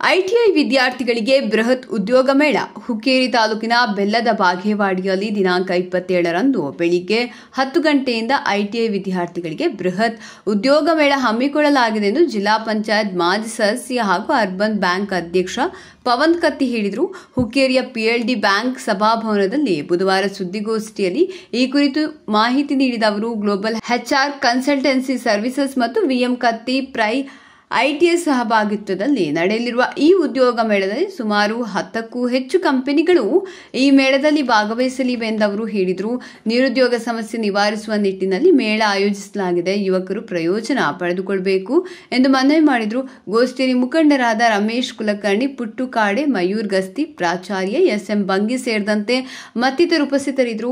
ITI ವಿದ್ಯಾರ್ಥಿಗಳಿಗೆ ಬೃಹತ್ ಉದ್ಯೋಗ ಮೇಳ ಹುಕ್ಕೇರಿ ತಾಲೂಕಿನ ಬೆಲ್ಲದ ಬಾಗೇವಾಡಿಯಲ್ಲಿ ದಿನಾಂಕ 27ರಂದು ಬೆಳಿಗ್ಗೆ 10 ಗಂಟೆಯಿಂದ ಐಟಿಐ ವಿದ್ಯಾರ್ಥಿಗಳಿಗೆ ಬೃಹತ್ ಉದ್ಯೋಗ ಮೇಳ ಹಮ್ಮಿಕೊಳ್ಳಲಾಗಿದೆ ಎಂದು ಜಿಲ್ಲಾ ಪಂಚಾಯತ್ ಮಾಜಿ ಸದಸ್ಯ ಹಾಗೂ ಅರ್ಬನ್ ಬ್ಯಾಂಕ್ ಅಧ್ಯಕ್ಷ ಪವನ್ ಕತ್ತಿ ಹೇಳಿದರು. ಹುಕ್ಕೇರಿಯ ಪಿಎಲ್ಡಿ ಬ್ಯಾಂಕ್ ಸಭಾಭವನದಲ್ಲಿ ಬುಧವಾರ ಸುದ್ದಿಗೋಷ್ಠಿಯಲ್ಲಿ ಈ ಕುರಿತು ಮಾಹಿತಿ ನೀಡಿದ ಅವರು, ಗ್ಲೋಬಲ್ ಎಚ್ಆರ್ ಕನ್ಸಲ್ಟೆನ್ಸಿ ಸರ್ವಿಸಸ್ ಮತ್ತು ವಿಎಂ ಕತ್ತಿ ಪ್ರೈ ಐಟಿಐ ಸಹಭಾಗಿತ್ವದಲ್ಲಿ ನಡೆಯಲಿರುವ ಈ ಉದ್ಯೋಗ ಮೇಳದಲ್ಲಿ ಸುಮಾರು 10ಕ್ಕೂ ಹೆಚ್ಚು ಕಂಪನಿಗಳು ಈ ಮೇಳದಲ್ಲಿ ಭಾಗವಹಿಸಲಿವೆ ಎಂದವರು ಹೇಳಿದರು. ನಿರುದ್ಯೋಗ ಸಮಸ್ಯೆ ನಿವಾರಿಸುವ ನಿಟ್ಟಿನಲ್ಲಿ ಮೇಳ ಆಯೋಜಿಸಲಾಗಿದೆ. ಯುವಕರು ಪ್ರಯೋಜನ ಪಡೆದುಕೊಳ್ಳಬೇಕು ಎಂದು ಮನವಿ ಮಾಡಿದರು. ಗೋಷ್ಠಿಯಲ್ಲಿ ಮುಖಂಡರಾದ ರಮೇಶ್ ಕುಲಕರ್ಣಿ, ಪುಟ್ಟು ಕಾಡೆ, ಮಯೂರ್ ಗಸ್ತಿ, ಪ್ರಾಚಾರ್ಯ ಎಸ್ಎಂ ಬಂಗಿ ಸೇರಿದಂತೆ ಮತ್ತಿತರರು ಉಪಸ್ಥಿತರಿದ್ದರು.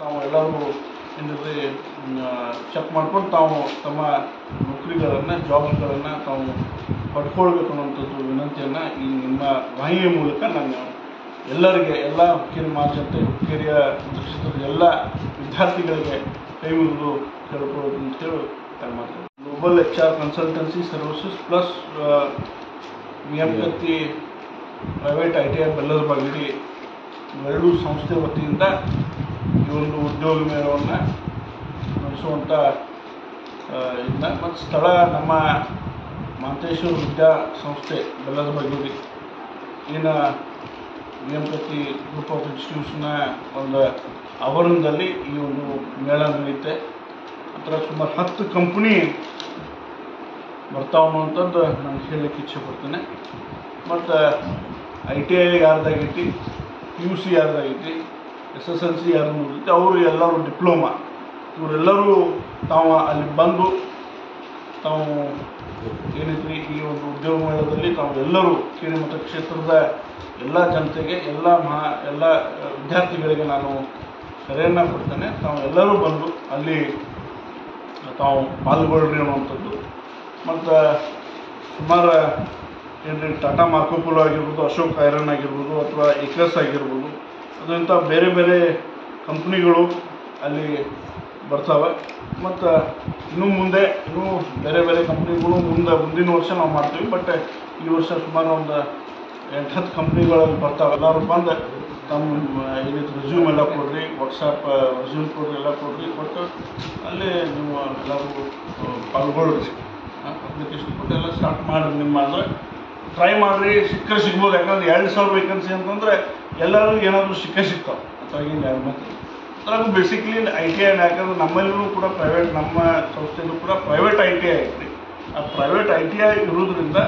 ಚೆಕ್ ಮಾಡ್ಕೊಂಡು ತಾವು ತಮ್ಮ ನೌಕರಿಗಳನ್ನು ಜಾಬ್ಸ್ಗಳನ್ನು ತಾವು ಪಡ್ಕೊಳ್ಬೇಕು ಅನ್ನೋಂಥದ್ದು ವಿನಂತಿಯನ್ನು ಈ ನಿಮ್ಮ ವಾಹಿನಿಯ ಮೂಲಕ ನಾನು ಎಲ್ಲರಿಗೆ, ಎಲ್ಲ ಹುಕ್ಕೇರಿ ಮಹಾಜನತೆ, ಹುಕ್ಕೇರಿಯ ಕ್ಷೇತ್ರದ ಎಲ್ಲ ವಿದ್ಯಾರ್ಥಿಗಳಿಗೆ ಕೈ ಮುಗಿದು ಕೇಳ್ಕೊಳ್ಳೋದು ಅಂತೇಳಿ ಮಾಡ್ತಾರೆ. Global HR consultancy services plus VM Katti private ITI Bellad Bagewadi ಎರಡೂ ಸಂಸ್ಥೆ ವತಿಯಿಂದ ಈ ಒಂದು ಉದ್ಯೋಗ ಮೇಳವನ್ನು ನಡೆಸುವಂಥ ಇದನ್ನ ಮತ್ತು ಸ್ಥಳ ನಮ್ಮ ಮಹಂತೇಶ್ವರ ವಿದ್ಯಾಸಂಸ್ಥೆ ಬೆಲ್ಲದ ಬಾಗೇವಾಡಿ ಏನು ವಿಎಂ ಕತ್ತಿ ಗ್ರೂಪ್ ಆಫ್ ಇನ್ಸ್ಟಿಟ್ಯೂಷನ್ನ ಒಂದು ಆವರಣದಲ್ಲಿ ಈ ಒಂದು ಮೇಳ ನಡೆಯುತ್ತೆ. ಅದರ ಸುಮಾರು 10 ಕಂಪ್ನಿ ಬರ್ತಾವೆ ಅನ್ನುವಂಥದ್ದು ನಾನು ಹೇಳಲಿಕ್ಕೆ ಇಚ್ಛೆ ಪಡ್ತೇನೆ. ಮತ್ತು ITI ಯಾರ್ದಾಗೈತಿ, PUC ಯಾರ್ದಾಗೈತಿ, SSLC ಯಾರು ಮುಗಿದೈತಿ, ಅವರು ಎಲ್ಲರೂ ಡಿಪ್ಲೊಮಾ, ಇವರೆಲ್ಲರೂ ತಾವು ಅಲ್ಲಿ ಬಂದು ತಾವು ಏನೈತ್ರಿ ಈ ಒಂದು ಉದ್ಯೋಗ ಮೇಳದಲ್ಲಿ ತಾವು ಎಲ್ಲರೂ ಹುಕ್ಕೇರಿ ಮತಕ್ಷೇತ್ರದ ಎಲ್ಲ ಜನತೆಗೆ, ಎಲ್ಲ ವಿದ್ಯಾರ್ಥಿಗಳಿಗೆ ನಾನು ಕರೆಯನ್ನು ಕೊಡ್ತೇನೆ. ತಾವು ಎಲ್ಲರೂ ಬಂದು ಅಲ್ಲಿ ತಾವು ಪಾಲ್ಗೊಳ್ಳ್ರಿ ಅನ್ನುವಂಥದ್ದು. ಮತ್ತು ಸುಮಾರು ಏನ್ರಿ ಟಾಟಾ ಮಾರ್ಕೋಪೋಲೋ ಆಗಿರ್ಬೋದು, ಅಶೋಕ್ ಐರನ್ ಆಗಿರ್ಬೋದು, ಅಥವಾ ಏಕಸ್ ಆಗಿರ್ಬೋದು, ಅದಂಥ ಬೇರೆ ಬೇರೆ ಕಂಪ್ನಿಗಳು ಅಲ್ಲಿ ಬರ್ತಾವೆ. ಮತ್ತು ಇನ್ನೂ ಬೇರೆ ಬೇರೆ ಕಂಪ್ನಿಗಳು ಮುಂದಿನ ವರ್ಷ ನಾವು ಮಾಡ್ತೀವಿ. ಬಟ್ ಈ ವರ್ಷ ಸುಮಾರು ಒಂದು 8-10 ಕಂಪ್ನಿಗಳಲ್ಲಿ ಬರ್ತಾವೆ. ಎಲ್ಲರೂ ಬಂದು ತಮ್ಮ ಏನೈತೆ ರೆಸ್ಯೂಮ್ ಎಲ್ಲ ಕೊಡ್ರಿ, ವಾಟ್ಸಪ್ ರೆಸ್ಯೂಮ್ ಕೊಡ್ರಿ, ಎಲ್ಲ ಕೊಡ್ರಿ, ಕೊಟ್ಟು ಅಲ್ಲಿ ನೀವು ಎಲ್ಲರೂ ಪಾಲ್ಗೊಳ್ರಿ, ಅಪ್ಲಿಕೇಶನ್ ಕೊಟ್ಟು ಎಲ್ಲ ಸ್ಟಾರ್ಟ್ ಮಾಡಿರಿ. ನಿಮ್ಮ ಅಂದರೆ ಟ್ರೈ ಮಾಡಿರಿ, ಸಿಗ್ಬೋದು. ಯಾಕಂದ್ರೆ 2,000 ವೇಕೆನ್ಸಿ ಅಂತಂದರೆ ಎಲ್ಲರೂ ಏನಾದರೂ ಸಿಗ್ತಾವೆ. ಅದ್ರಾಗಿಂದ ಯಾರು ಮತ್ತೆ ಅದ್ರಾಗೂ ಬೇಸಿಕ್ಲಿ ITI, ಯಾಕಂದ್ರೆ ನಮ್ಮಲ್ಲೂ ಕೂಡ ಪ್ರೈವೇಟ್, ನಮ್ಮ ಸಂಸ್ಥೆಯಲ್ಲೂ ಕೂಡ ಪ್ರೈವೇಟ್ ITI ಐತ್ರಿ. ಆ ಪ್ರೈವೇಟ್ ITI ಇರೋದ್ರಿಂದ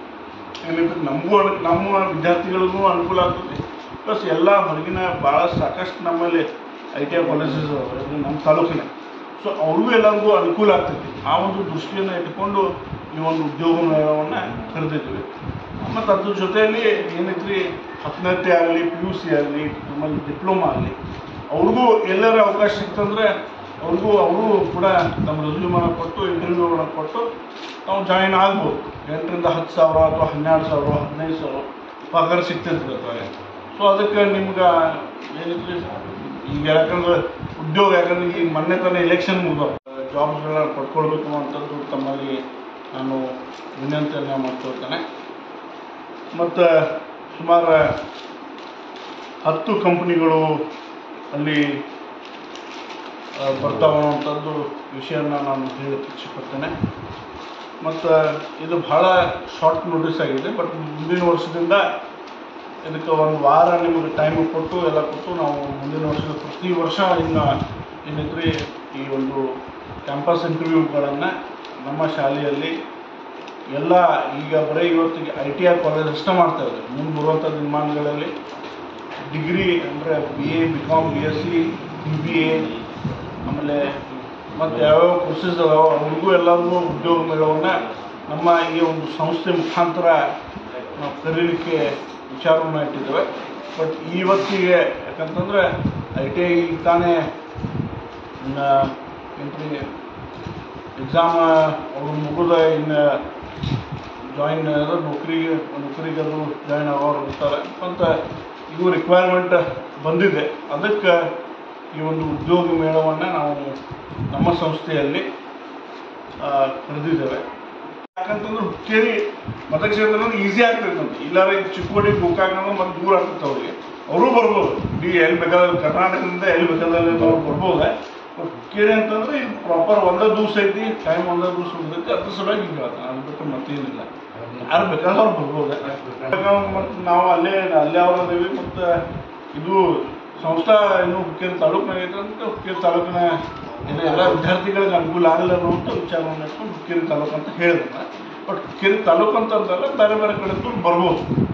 ಏನೈತೆ ನಮ್ಮ ವಿದ್ಯಾರ್ಥಿಗಳಿಗೂ ಅನುಕೂಲ ಆಗ್ತದೆ. ಪ್ಲಸ್ ಎಲ್ಲ ಹೊರಗಿನ ಭಾಳ ಸಾಕಷ್ಟು ನಮ್ಮಲ್ಲಿ ITI ಕಾಲೇಜಸ್ ನಮ್ಮ ತಾಲೂಕಿನ, ಸೊ ಅವ್ರಿಗೂ ಎಲ್ಲರಿಗೂ ಅನುಕೂಲ ಆಗ್ತೈತಿ. ಆ ಒಂದು ದೃಷ್ಟಿಯನ್ನು ಇಟ್ಕೊಂಡು ಈ ಒಂದು ಉದ್ಯೋಗ ಮೇಳವನ್ನು ಕರೆದಿದ್ವಿ. ಮತ್ತು ಅದ್ರ ಜೊತೆಯಲ್ಲಿ ಏನೈತ್ರಿ 10ನೇ ಆಗಲಿ, PUC ಆಗಲಿ, ನಮ್ಮಲ್ಲಿ ಡಿಪ್ಲೊಮಾ ಆಗಲಿ, ಅವ್ರಿಗೂ ಎಲ್ಲರ ಅವಕಾಶ ಸಿಕ್ತಂದರೆ ಅವರು ಕೂಡ ನಮ್ಮ ರೆಸ್ಯೂಮನ್ನು ಕೊಟ್ಟು, ಇಂಟರ್ವ್ಯೂಗಳನ್ನು ಕೊಟ್ಟು ನಾವು ಜಾಯಿನ್ ಆಗ್ಬೋದು. 8ರಿಂದ 10,000 ಅಥವಾ 12,000, 15,000 ಪಗಾರ ಸಿಗ್ತೈತೆ ಅದ್ರಾಗ. ಸೊ ಅದಕ್ಕೆ ನಿಮ್ಗೆ ಏನೈತ್ರಿ ಈಗ, ಯಾಕಂದ್ರೆ ಉದ್ಯೋಗ, ಯಾಕಂದ್ರೆ ಈಗ ಮೊನ್ನೆ ತಾನೇ ಎಲೆಕ್ಷನ್ ಮುಗಿದವು, ಜಾಬ್ಸ್ಗಳನ್ನ ಪಡ್ಕೊಳ್ಬೇಕು ಅನ್ನೋಂಥದ್ದು ತಮ್ಮಲ್ಲಿ ನಾನು ವಿನಂತಿಯನ್ನು ಮಾಡ್ಕೊಳ್ತೇನೆ. ಮತ್ತು ಸುಮಾರು 10 ಕಂಪ್ನಿಗಳು ಅಲ್ಲಿ ಬರ್ತಾವೆ ಅನ್ನೋಂಥದ್ದು ವಿಷಯನ ನಾನು ಹೇಳಕ್ಕೆ ಇಚ್ಛೆಪಡ್ತೇನೆ. ಮತ್ತು ಇದು ಭಾಳ ಶಾರ್ಟ್ ನೋಟಿಸ್ ಆಗಿದೆ. ಬಟ್ ಮುಂದಿನ ವರ್ಷದಿಂದ ಇದಕ್ಕೆ ಒಂದು ವಾರ ನಿಮಗೆ ಟೈಮ್ ಕೊಟ್ಟು ಎಲ್ಲ ಕೊಟ್ಟು ನಾವು ಮುಂದಿನ ವರ್ಷದ ಪ್ರತಿ ವರ್ಷ ಇನ್ನು ಏನೈತ್ರಿ ಈ ಒಂದು ಕ್ಯಾಂಪಸ್ ಇಂಟರ್ವ್ಯೂಗಳನ್ನು ನಮ್ಮ ಶಾಲೆಯಲ್ಲಿ ಎಲ್ಲ ಈಗ ಬರೀ ಇವತ್ತಿಗೆ ITI ಕಾಲೇಜ್ ಅಷ್ಟೇ ಮಾಡ್ತಾಯಿದ್ದಾರೆ. ಮುಂದೆ ಬರುವಂಥ ದಿನಮಾನಗಳಲ್ಲಿ ಡಿಗ್ರಿ ಅಂದರೆ BA, BCom, BSc, BBA, ಆಮೇಲೆ ಮತ್ತು ಯಾವ್ಯಾವ ಕೋರ್ಸಸ್ ಅದಾವೆ ಅವ್ರಿಗೂ ಎಲ್ಲರಿಗೂ ಉದ್ಯೋಗ ಮೇಳವನ್ನು ನಮ್ಮ ಈ ಒಂದು ಸಂಸ್ಥೆ ಮುಖಾಂತರ ನಾವು ಕರೀಲಿಕ್ಕೆ ವಿಚಾರವನ್ನು ಇಟ್ಟಿದ್ದೇವೆ. ಬಟ್ ಇವತ್ತಿಗೆ ಯಾಕಂತಂದರೆ ITI ತಾನೇ ಎಂಟ್ರಿ ಎಕ್ಸಾಮ್ ಅವರು ಮುಗಿದ ಇನ್ನು ಜಾಯಿನ್ ನೌಕರಿಗರು ಜಾಯಿನ್ ಆಗೋರು ಇರ್ತಾರೆ. ಮತ್ತು ಇವು ರಿಕ್ವೈರ್ಮೆಂಟ್ ಬಂದಿದೆ. ಅದಕ್ಕೆ ಈ ಒಂದು ಉದ್ಯೋಗ ಮೇಳವನ್ನು ನಾವು ನಮ್ಮ ಸಂಸ್ಥೆಯಲ್ಲಿ ಕರೆದಿದ್ದೇವೆ. ಯಾಕಂತಂದ್ರೆ ಹುಕ್ಕೇರಿ ಮತಕ್ಷೇತ್ರ ಈಸಿ ಆಗ್ತೈತೆ ಅಂತ. ಇಲ್ಲಾರ ಚಿಕ್ಕೋಡಿ ಗೋಕಾಕ್ ಮತ್ತೆ ದೂರ ಆಗ್ತೈತೆ ಅವ್ರಿಗೆ. ಅವರು ಬರ್ಬೋದು, ಎಲ್ಲಿ ಬೇಕಾದ್ರೆ ಕರ್ನಾಟಕದಿಂದ ಎಲ್ಲಿ ಬೇಕಾದಲ್ಲಿ ಅವ್ರು ಬರ್ಬೋದು. ಬಟ್ ಹುಕ್ಕೇರಿ ಅಂತಂದ್ರೆ ಇದು ಪ್ರಾಪರ್ ಒಂದೇ ದಿವಸ ಐತಿ, ಟೈಮ್ ಒಂದೇ ದಿವಸ ಉಳಿದೈತಿ. ಅದ್ರ ಸಲುವಾಗಿ ಹಿಂಗೆ ಅದು ಬಿಟ್ಟು ಮತ್ತೇನಿಲ್ಲ. ಯಾರು ಬೇಕಾದ್ರೆ ಅವ್ರು ಬರ್ಬೋದು. ಮತ್ತು ನಾವು ಅಲ್ಲೇ ಅವ್ರದೇವಿ. ಮತ್ತು ಇದು ಸಂಸ್ಥಾ ಇನ್ನೂ ಹುಕ್ಕೇರಿ ತಾಲೂಕಿನಾಗ ಐತೆ ಅಂತ ಹುಕ್ಕೇರಿ ತಾಲೂಕಿನ ಎಲ್ಲ ವಿದ್ಯಾರ್ಥಿಗಳಿಗೆ ಅನುಕೂಲ ಆಗಲ್ಲ ಅನ್ನೋಂಥ ವಿಚಾರ ಮಾಡ್ಕೊಂಡು ಹುಕ್ಕೇರಿ ತಾಲೂಕು ಅಂತ ಹೇಳಿದ್ರೆ. ಬಟ್ ಹುಕ್ಕೇರಿ ತಾಲೂಕು ಅಂತಂದಲ್ಲ, ಬೇರೆ ಬೇರೆ ಕಡೆ ಬರ್ಬೋದು.